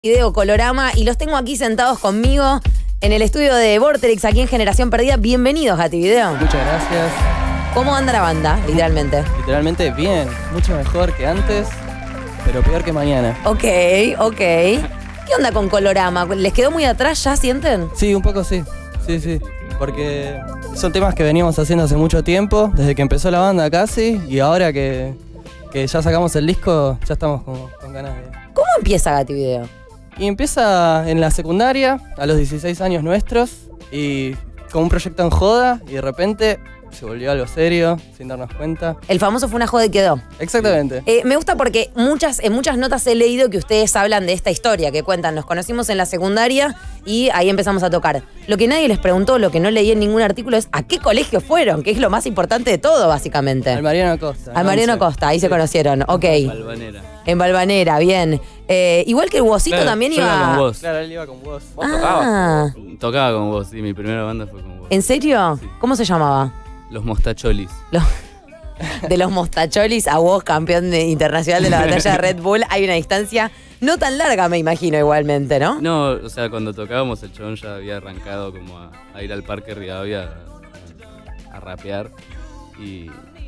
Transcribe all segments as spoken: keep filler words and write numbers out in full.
Video Colorama y los tengo aquí sentados conmigo en el estudio de Vorterix, aquí en Generación Perdida. Bienvenidos, Gativideo. Muchas gracias. ¿Cómo anda la banda, literalmente? Literalmente bien, mucho mejor que antes, pero peor que mañana. Ok, ok. ¿Qué onda con Colorama? ¿Les quedó muy atrás ya, sienten? Sí, un poco sí, sí, sí. Porque son temas que veníamos haciendo hace mucho tiempo, desde que empezó la banda casi, y ahora que, que ya sacamos el disco, ya estamos con, con ganas de... ¿Cómo empieza Gativideo? Y empieza en la secundaria, a los dieciséis años nuestros, y con un proyecto en joda, y de repente se volvió algo serio, sin darnos cuenta. El famoso Fue una joda y quedó. Exactamente. Eh, me gusta porque muchas, en muchas notas he leído que ustedes hablan de esta historia, que cuentan, nos conocimos en la secundaria y ahí empezamos a tocar. Lo que nadie les preguntó, lo que no leí en ningún artículo es ¿a qué colegio fueron? Que es lo más importante de todo, básicamente. Al Mariano Costa. Al Mariano once. Costa, ahí se conocieron, ok. Balvanera. En Balvanera, bien. Eh, igual que el Wosito Claro, también yo iba... iba con vos. Claro, él iba con vos. ¿Vos Ah, tocabas? Tocaba con vos, sí, mi primera banda fue con vos. ¿en serio? Sí. ¿Cómo se llamaba? Los Mostacholis. Los- de los Mostacholis a vos, campeón de- internacional de la batalla de Red Bull, hay una distancia no tan larga, me imagino, igualmente, ¿no? No, o sea, cuando tocábamos el chabón ya había arrancado como a, a ir al Parque Rivadavia a, a rapear y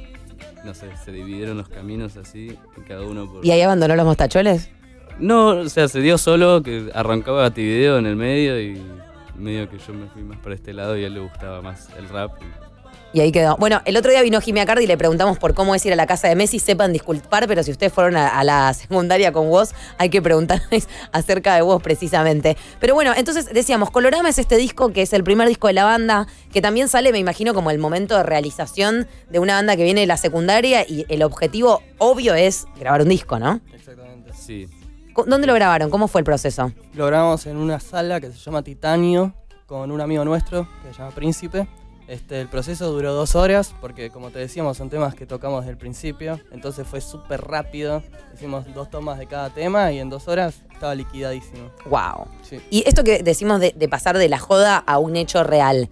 no sé, se dividieron los caminos así, y cada uno por... ¿Y ahí abandonó los Mostacholes? No, o sea, se dio solo que arrancaba Gativideo en el medio y medio que yo me fui más para este lado y a él le gustaba más el rap. y- Y ahí quedó. Bueno, el otro día vino Jimmy Acardi y le preguntamos por cómo es ir a la casa de Messi. Sepan disculpar, pero si ustedes fueron a, a la secundaria con vos, hay que preguntarles acerca de vos precisamente. Pero bueno, entonces decíamos, Colorama es este disco que es el primer disco de la banda, que también sale, me imagino, como el momento de realización de una banda que viene de la secundaria y el objetivo obvio es grabar un disco, ¿no? Exactamente. Sí, ¿Dónde lo grabaron? ¿Cómo fue el proceso? Lo grabamos en una sala que se llama Titanio, con un amigo nuestro que se llama Príncipe. Este, el proceso duró dos horas, porque como te decíamos, son temas que tocamos desde el principio, entonces fue súper rápido. Hicimos dos tomas de cada tema y en dos horas estaba liquidadísimo. Wow. Sí. Y esto que decimos de, de pasar de la joda a un hecho real.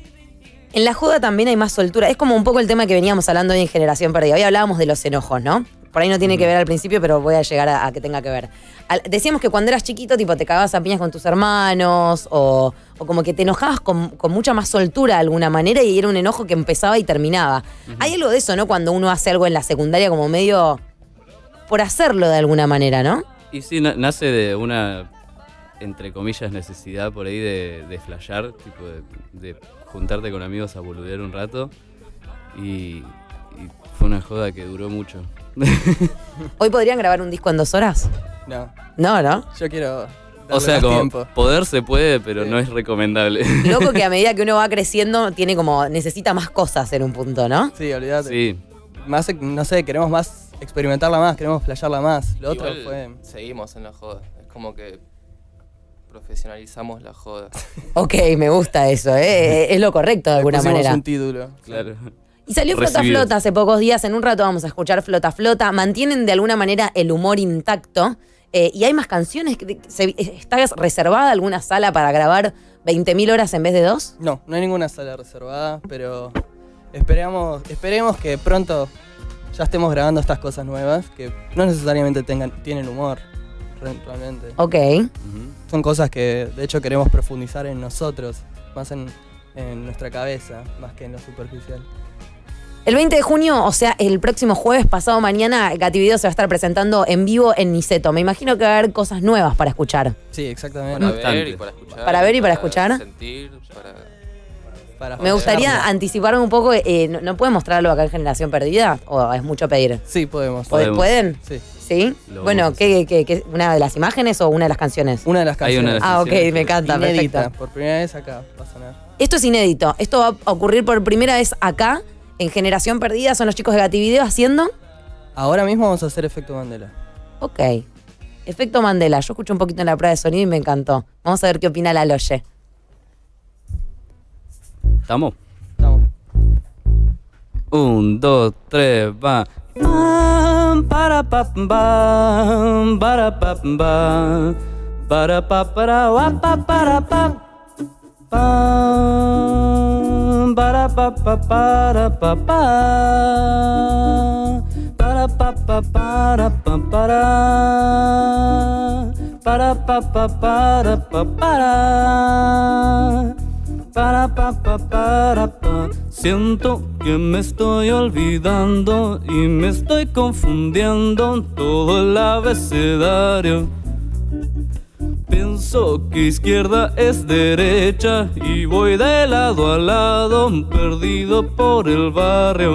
En la joda también hay más soltura. Es como un poco el tema que veníamos hablando hoy en Generación Perdida. Hoy hablábamos de los enojos, ¿no? Por ahí no tiene que ver al principio, pero voy a llegar a, a que tenga que ver. Al- decíamos que cuando eras chiquito, tipo, te cagabas a piñas con tus hermanos o, o como que te enojabas con, con mucha más soltura de alguna manera y era un enojo que empezaba y terminaba. Hay algo de eso, ¿no? Cuando uno hace algo en la secundaria como medio por hacerlo de alguna manera, ¿no? y sí, na- nace de una, entre comillas, necesidad por ahí de, de flashear, tipo de, de juntarte con amigos a boludear un rato y, y fue una joda que duró mucho. ¿Hoy podrían grabar un disco en dos horas? No, No, ¿no? yo quiero darle O sea, más como tiempo. poder se puede, pero Sí. no es recomendable. Loco que a medida que uno va creciendo tiene como, necesita más cosas en un punto, ¿no? Sí, olvídate. Sí, Más, no sé, queremos más experimentarla más, queremos flashearla más. Lo otro Igual fue... seguimos en la joda. Es como que profesionalizamos la joda. Ok, me gusta eso, ¿eh? Es lo correcto de le alguna pusimos manera. un título. claro. Y salió Flota Recibidos. Flota hace pocos días, en un rato vamos a escuchar Flota Flota. Mantienen de alguna manera el humor intacto. Eh, y hay más canciones. Que se- ¿Está reservada alguna sala para grabar veinte mil horas en vez de dos? No, no hay ninguna sala reservada, pero esperemos, esperemos que pronto ya estemos grabando estas cosas nuevas, que no necesariamente tengan, tienen humor, re- realmente. Ok. Ujú. Son cosas que de hecho queremos profundizar en nosotros, más en, en nuestra cabeza, más que en lo superficial. El veinte de junio, o sea, el próximo jueves, pasado mañana, Gativideo se va a estar presentando en vivo en Niceto. Me imagino que va a haber cosas nuevas para escuchar. Sí, exactamente. Para Bastante. ver y para escuchar. Para ver y para escuchar. Sentir, para... Para Me gustaría flashearlo. anticiparme un poco. Eh, ¿no, ¿No pueden mostrarlo acá en Generación Perdida? ¿O es mucho pedir? Sí, podemos. ¿Pod- Podemos. ¿Pueden? Sí. ¿Sí? Lo Bueno, vamos a ¿qué, qué, qué- ¿una de las imágenes o una de las canciones? Una de las Hay una canciones. de las Ah, ok, canciones. me encanta, Inédita, perfecto. por primera vez acá va a sonar. Esto es inédito. Esto va a ocurrir por primera vez acá, en Generación Perdida. Son los chicos de Gativideo haciendo. Ahora mismo vamos a hacer Efecto Mandela. Ok. Efecto Mandela. Yo escuché un poquito en la prueba de sonido y me encantó. Vamos a ver qué opina la Loye. ¿Estamos? Estamos. Un, dos, tres, va. Pam, para, pa, pam, para, pa, pam, para, pa, para, wa, pa, para, pa. Pam, para, pa, pa, para, pa, pa. Para, pa, pa, para, pa, para. Para pa pa para pa para. Para pa pa para pa. Siento que me estoy olvidando y me estoy confundiendo todo el abecedario. Pienso que izquierda es derecha y voy de lado a lado, perdido por el barrio.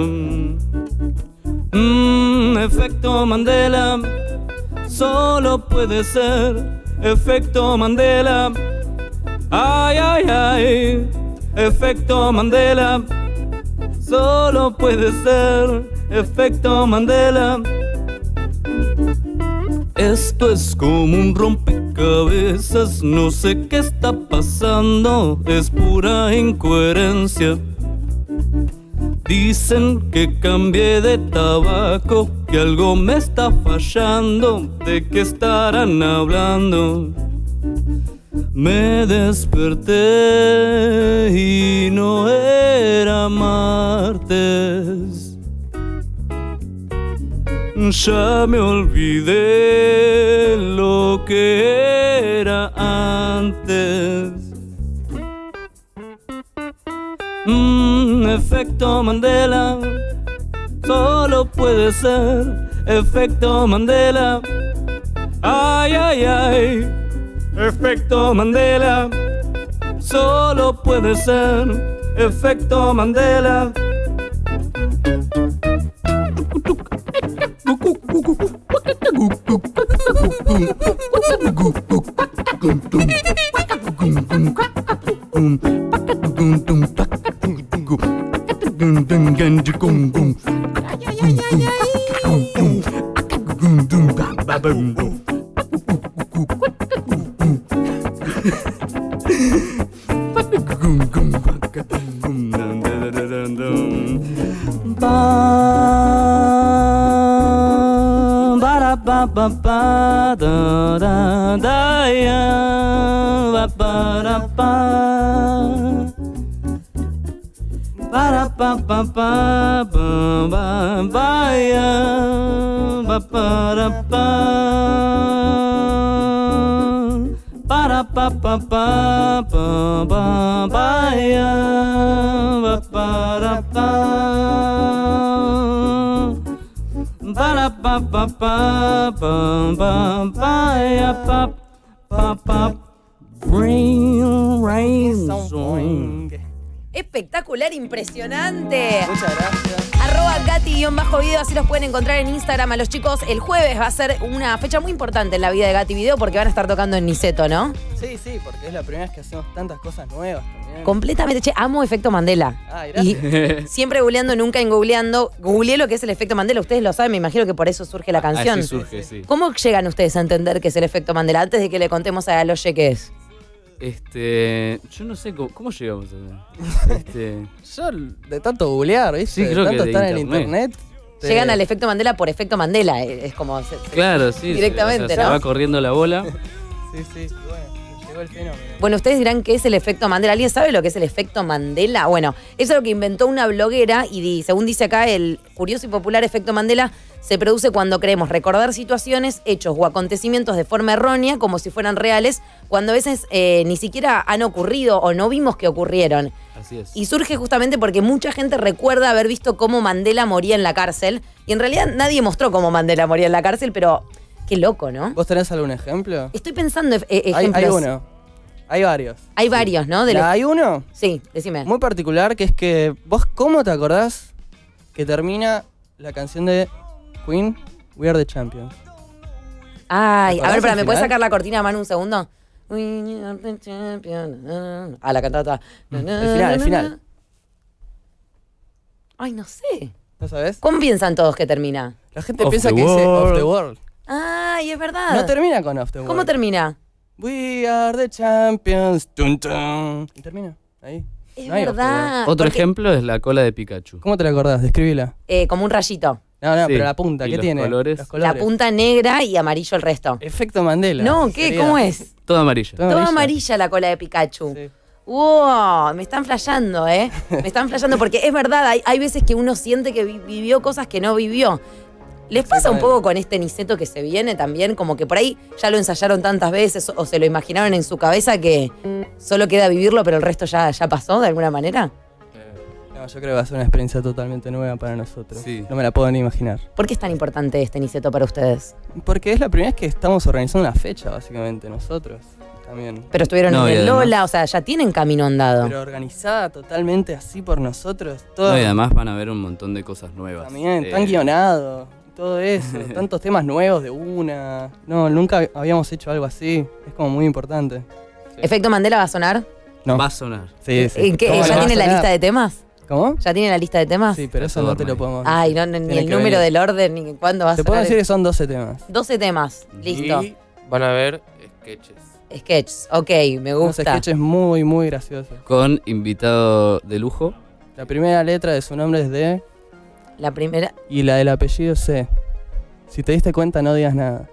Mmm, efecto Mandela, solo puede ser efecto Mandela. Ay, ay, ay, efecto Mandela, solo puede ser efecto Mandela. Esto es como un rompecabezas, no sé qué está pasando, es pura incoherencia. Dicen que cambié de tabaco, que algo me está fallando, ¿de qué estarán hablando? Me desperté y no era martes. Ya me olvidé lo que era antes. Mm, efecto Mandela, solo puede ser efecto Mandela. Ay, ay, ay, efecto Mandela, solo puede ser efecto Mandela. Ba ba ba da da da ya ba ba da ba ba da ba ba ba ba ba ba ya ba ba da ba ba da ba ba ba ba ba ba ya ba ba da ba. Para pa pa pa pa pa pa ya pa pa pa rain rain song. Espectacular, impresionante. Muchas gracias. Arroba Gati-video, así los pueden encontrar en Instagram a los chicos. El jueves va a ser una fecha muy importante en la vida de Gati Video porque van a estar tocando en Niceto, ¿no? Sí, sí, porque es la primera vez que hacemos tantas cosas nuevas también. Completamente, che, amo efecto Mandela. Ay, Y gracias. siempre googleando, nunca en googleando. Googleé lo que es el efecto Mandela, ustedes lo saben, me imagino que por eso surge la canción. Así surge, sí. ¿Cómo llegan ustedes a entender qué es el efecto Mandela? Antes de que le contemos a Aloye qué es. Este, yo no sé cómo, cómo llegamos a este, Yo, de tanto googlear, ¿viste? Sí, de creo que tanto de estar en internet. internet. te- Llegan al efecto Mandela por efecto Mandela, es es como... se- se- claro, sí, Directamente, se, o sea, ¿no? se va corriendo la bola. Sí, sí, y bueno, me llegó el fenómeno. Bueno, ustedes dirán qué es el efecto Mandela. ¿Alguien sabe lo que es el efecto Mandela? Bueno, eso es lo que inventó una bloguera y di- según dice acá, el curioso y popular efecto Mandela se produce cuando creemos recordar situaciones, hechos o acontecimientos de forma errónea, como si fueran reales, cuando a veces eh, ni siquiera han ocurrido o no vimos que ocurrieron. Así es. Y surge justamente porque mucha gente recuerda haber visto cómo Mandela moría en la cárcel. Y en realidad nadie mostró cómo Mandela moría en la cárcel, pero qué loco, ¿no? ¿Vos tenés algún ejemplo? Estoy pensando en Hay, ejemplos. hay uno. Hay varios. Hay varios, ¿no? De Mira, los- hay uno Sí, decime. muy particular que es que vos, ¿cómo te acordás que termina la canción de Queen, We Are the Champions? Ay, ¿Te a ver, acordás espera, al ¿me puedes final? sacar la cortina, Manu, un segundo? We are the champion. Ah, la cantata. El final, el final. Ay, no sé. ¿No sabés? ¿Cómo piensan todos que termina? La gente Of piensa the que dice Of World. the World. Ay, es verdad. No termina con Of the World. ¿Cómo termina? We are the champions. Tun, tun. Y termina. Ahí. Es No hay Of the World. verdad. Otro Porque, ejemplo es la cola de Pikachu. ¿Cómo te la acordás? Describila. eh, como un rayito. No, no, Sí. pero la punta, ¿Y ¿qué los tiene? colores? Los La punta negra y amarillo el resto. Efecto Mandela. No, ¿qué? Sería. ¿Cómo es? Toda amarilla. Toda Toda amarilla. amarilla la cola de Pikachu. Sí. ¡Wow! Me están flasheando, ¿eh? Me están flasheando porque es verdad, hay, hay veces que uno siente que vi- vivió cosas que no vivió. ¿Les pasa un poco con este Niceto que se viene también? Como que por ahí ya lo ensayaron tantas veces o se lo imaginaron en su cabeza que solo queda vivirlo, pero el resto ya, ya pasó de alguna manera. No, yo creo que va a ser una experiencia totalmente nueva para nosotros. Sí. No me la puedo ni imaginar. ¿Por qué es tan importante este Niceto para ustedes? Porque es la primera vez que estamos organizando una fecha, básicamente, nosotros también. Pero estuvieron No, en y el además- Lola, o sea, ya tienen camino andado. Pero organizada totalmente así por nosotros. Todo No, y además van a ver un montón de cosas nuevas. también, Eh, tan guionado, todo eso, tantos temas nuevos de una. No, nunca habíamos hecho algo así. Es como muy importante. ¿Efecto Mandela va a sonar? No. Va a sonar. Sí, sí. ¿En qué- ¿Cómo no ¿Ya va a tiene la sonar? lista de temas? ¿Cómo? ¿Ya tiene la lista de temas? Sí, pero eso no te lo podemos Ay, no, ni Tiene el que número venir. del orden, ni cuándo va a Te puedo sonar. decir que son doce temas. doce temas, listo. Y van a ver sketches. Sketches, ok, me Unos gusta. sketches muy, muy graciosos. Con invitado de lujo. La primera letra de su nombre es D La primera. y la del apellido C. Si te diste cuenta, no digas nada.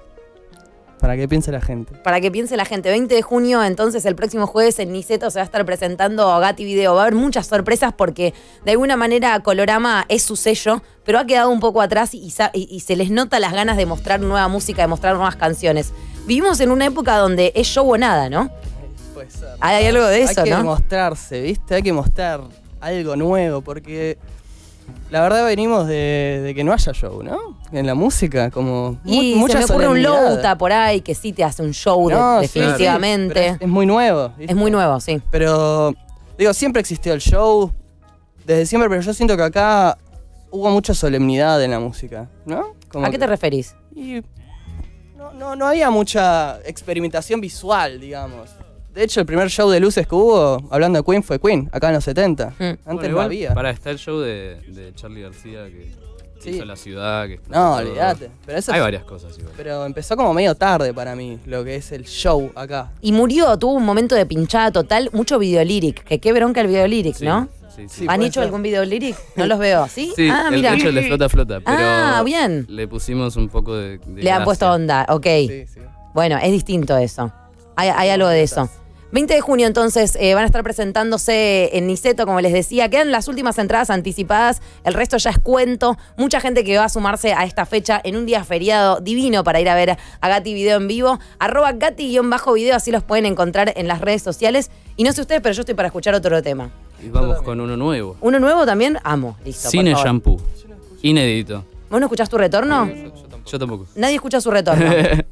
Para que piense la gente. Para que piense la gente, veinte de junio, entonces el próximo jueves en Niceto se va a estar presentando Gatti Video. Va a haber muchas sorpresas porque de alguna manera Colorama es su sello, pero ha quedado un poco atrás y, sa- y- y se les nota las ganas de mostrar nueva música, de mostrar nuevas canciones. Vivimos en una época donde es show o nada, ¿no? Puede ser. Hay algo de eso, Hay que ¿no? mostrarse, ¿viste? Hay que mostrar algo nuevo porque la verdad venimos de, de que no haya show, ¿no? En la música, como mu- Y se mucha me ocurre un solemnidad. Louta por ahí que sí te hace un show de- No, sí, definitivamente. sí, pero es, es muy nuevo. ¿viste? es muy nuevo, sí. Pero, digo, siempre existió el show, desde siempre, pero yo siento que acá hubo mucha solemnidad en la música, ¿no? Como ¿A qué que- te referís? y no, no, no había mucha experimentación visual, digamos. De hecho, el primer show de luces que hubo, hablando de Queen, fue Queen, acá en los setenta. Mm. Antes Bueno, no igual, había. Para está el show de, de Charlie García que Sí. hizo la ciudad. Que explotó No, todo. olvídate. Pero, eso Hay es- varias cosas igual. pero empezó como medio tarde para mí, lo que es el show acá. Y murió, tuvo un momento de pinchada total, mucho videolíric, que qué bronca el videolíric, Sí, ¿no? Sí, sí. Sí, ¿Han puede hecho ser. algún videolíric? No los veo, ¿sí? Sí, ah, el, mira. de hecho el de Flota Flota, pero Ah, bien. le pusimos un poco de, de Le han gracia. puesto onda, ok. Sí, sí. Bueno, es distinto eso. Hay, hay algo de eso. veinte de junio entonces eh, van a estar presentándose en Niceto, como les decía. Quedan las últimas entradas anticipadas, el resto ya es cuento. Mucha gente que va a sumarse a esta fecha en un día feriado divino para ir a ver a Gatti Video en vivo. Arroba Gatti-video, así los pueden encontrar en las redes sociales. Y no sé ustedes, pero yo estoy para escuchar otro tema. Y vamos con uno nuevo. ¿Uno nuevo también? Amo, listo. Cine por favor. Shampoo. Inédito. ¿Vos no escuchás tu retorno? Yo tampoco. Yo tampoco. Nadie escucha su retorno.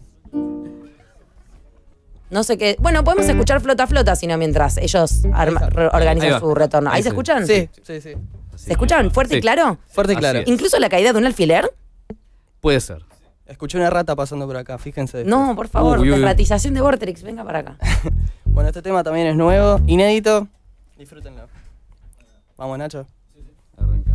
No sé qué. Bueno, podemos escuchar Flota Flota, sino mientras ellos arma- re- Ahí organizan va. su retorno. ¿Ahí Ahí se sí. escuchan? Sí, sí, sí. ¿Se escuchan fuerte y Sí. claro? Fuerte y Así claro. es. ¿Incluso la caída de un alfiler? Puede ser. Escuché una rata pasando por acá, fíjense. No, por favor. Uy, uy, uy. Desratización de Vortex, venga para acá. Bueno, este tema también es nuevo, inédito. Disfrútenlo. Vamos, Nacho. Arranca.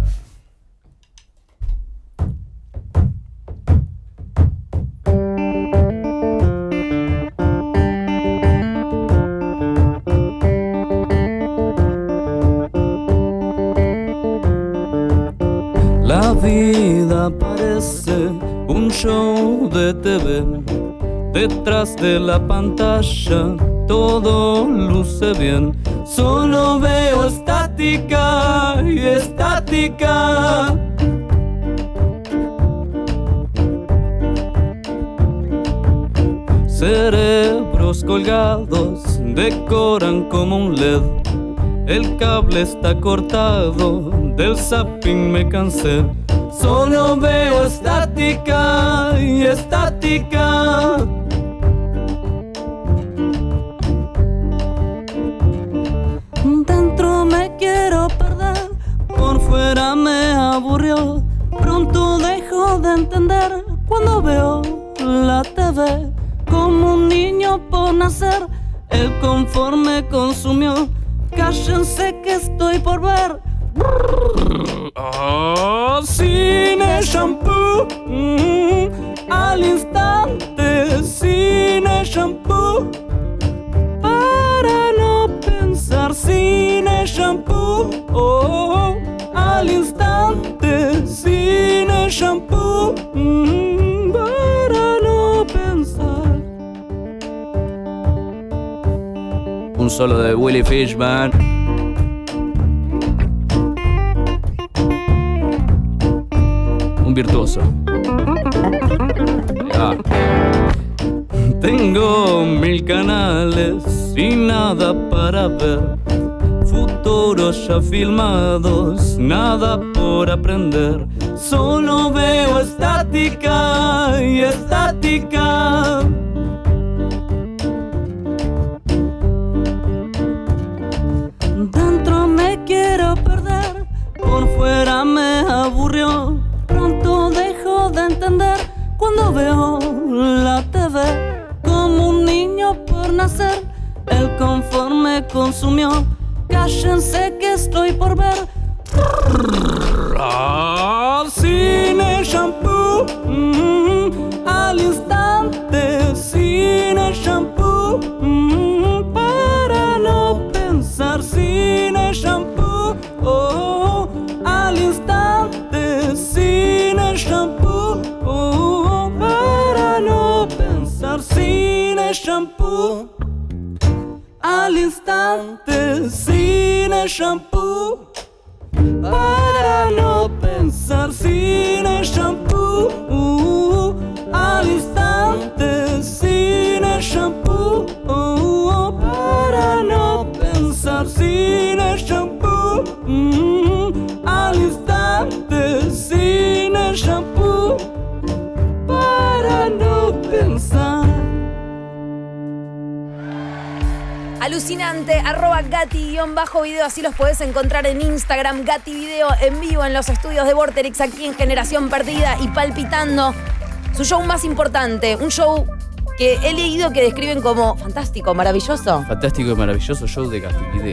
La vida parece un show de T V. Detrás de la pantalla todo luce bien. Solo veo estática y estática. Cerebros colgados decoran como un L E D. El cable está cortado, del zapping me cansé. Solo veo estática y estática. Dentro me quiero perder, por fuera me aburrió. Pronto dejo de entender cuando veo la T V. Como un niño por nacer, el confort me consumió. Cállense que estoy por ver. Oh, Cine Shampoo, mm, al instante. Cine Shampoo, para no pensar. Cine Shampoo, oh, al instante. Cine Shampoo, mm, para no pensar. Un solo de Willy Fishman. Un virtuoso. Ah. Tengo mil canales y nada para ver, futuros ya filmados, nada por aprender. Solo veo estática y estática. Dentro me quiero perder, por fuera me aburrió. Pronto dejo de entender cuando veo la T V. Como un niño por nacer, el confort me consumió. Cállense que estoy por ver. Ah, cine shampoo, mm, al instante. Cine shampoo, mm, para no pensar. Cine shampoo, oh, al instante. Cine shampoo, oh, para no pensar. Cine shampoo, al instante. Cine shampoo, para no pensar. Cine shampoo, uh, al instante. Cine shampoo, uh, para no pensar. Cine shampoo, uh, al instante. Cine shampoo, para no pensar. Alucinante, arroba Gati-video, así los podés encontrar en Instagram. Gati Video en vivo en los estudios de Vorterix, aquí en Generación Perdida y palpitando su show más importante. Un show que he leído que describen como fantástico, maravilloso. Fantástico y maravilloso show de Gati Video.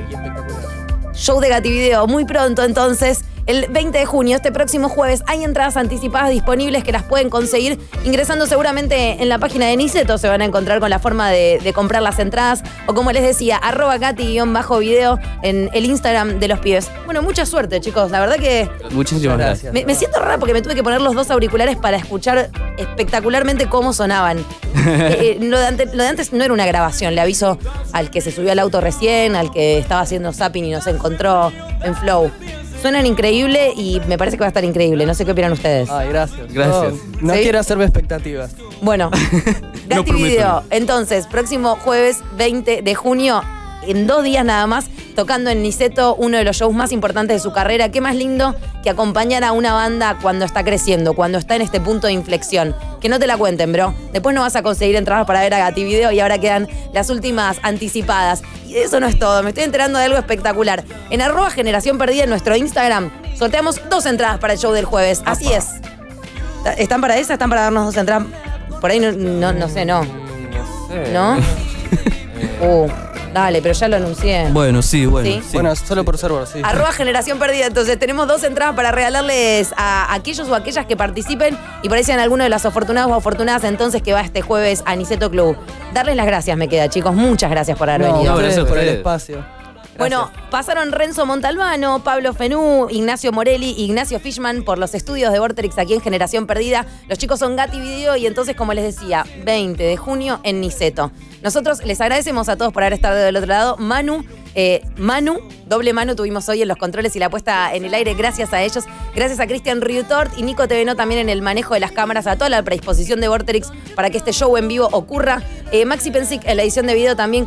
Show de Gati Video, muy pronto entonces, el veinte de junio, este próximo jueves, hay entradas anticipadas disponibles que las pueden conseguir ingresando seguramente en la página de Niceto. Se van a encontrar con la forma de, de comprar las entradas, o como les decía, arroba Gati-video en el Instagram de los pibes. Bueno, mucha suerte, chicos, la verdad que Muchísimas gracias. me, me siento rara porque me tuve que poner los dos auriculares para escuchar espectacularmente cómo sonaban. eh, eh, lo, de antes, lo de antes no era una grabación, le aviso al que se subió al auto recién, al que estaba haciendo zapping y nos encontró en Flow. Suenan increíble y me parece que va a estar increíble. No sé qué opinan ustedes. Ay, gracias. Gracias. No, no ¿Sí? quiero hacerme expectativas. Bueno, No Gati prometo. Video. Entonces, próximo jueves veinte de junio, en dos días nada más, tocando en Niceto, uno de los shows más importantes de su carrera. Qué más lindo que acompañar a una banda cuando está creciendo, cuando está en este punto de inflexión. Que no te la cuenten, bro. Después no vas a conseguir entradas para ver a Gati Video y ahora quedan las últimas anticipadas. Y eso no es todo, me estoy enterando de algo espectacular. En arroba Generación Perdida en nuestro Instagram, sorteamos dos entradas para el show del jueves. Así es. ¿Están para esa? ¿Están para darnos dos entradas? Por ahí no, no, no sé, no. No sé. ¿No? Uh, dale, pero ya lo anuncié. Bueno, sí, bueno. ¿Sí? sí. Bueno, solo por server, sí. Arroba Generación Perdida. Entonces tenemos dos entradas para regalarles a aquellos o aquellas que participen y por ahí sean alguno de los afortunados o afortunadas entonces que va este jueves a Niceto Club. Darles las gracias me queda, chicos. Muchas gracias por haber No, venido. No, gracias gracias a por el ustedes. espacio. Bueno, pasaron Renzo Montalbano, Pablo Fenú, Ignacio Morelli, Ignacio Fishman por los estudios de Vorterix aquí en Generación Perdida. Los chicos son Gati Video y entonces, como les decía, veinte de junio en Niceto. Nosotros les agradecemos a todos por haber estado del otro lado. Manu, eh, Manu, doble Manu tuvimos hoy en los controles y la puesta en el aire, gracias a ellos. Gracias a Cristian Riutort y Nico T V N también en el manejo de las cámaras, a toda la predisposición de Vorterix para que este show en vivo ocurra. Eh, Maxi Pensic en la edición de video también.